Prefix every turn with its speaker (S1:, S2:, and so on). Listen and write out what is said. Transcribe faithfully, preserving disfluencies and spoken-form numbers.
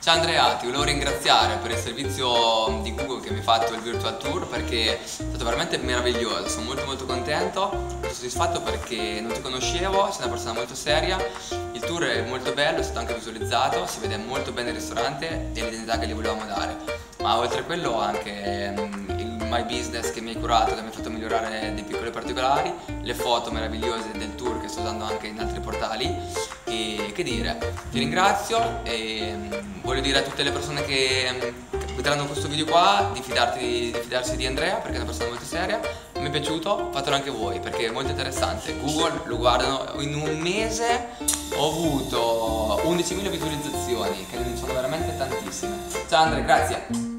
S1: Ciao Andrea, ti volevo ringraziare per il servizio di Google che mi ha fatto il Virtual Tour perché è stato veramente meraviglioso, sono molto molto contento, sono soddisfatto perché non ti conoscevo, sei una persona molto seria, il tour è molto bello, è stato anche visualizzato, si vede molto bene il ristorante e l'identità che gli volevamo dare, ma oltre a quello anche mm, il My Business che mi hai curato, che mi ha fatto migliorare dei piccoli particolari, le foto meravigliose del tour che sto usando anche in altri portali e che dire, ti ringrazio e mm, voglio dire a tutte le persone che, mm, che vedranno questo video qua di, fidarti, di fidarsi di Andrea perché è una persona molto seria, mi è piaciuto, fatelo anche voi perché è molto interessante. Google lo guardano, in un mese ho avuto undicimila visualizzazioni che sono veramente tantissime. Ciao Andrea, grazie.